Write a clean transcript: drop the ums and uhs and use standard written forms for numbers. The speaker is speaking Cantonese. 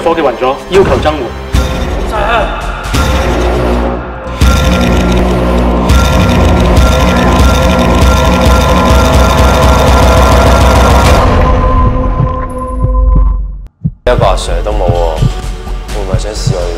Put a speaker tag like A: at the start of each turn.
A: 伙計暈咗，要求增援。
B: 一個阿 Sir 都冇喎，會唔會想試我哋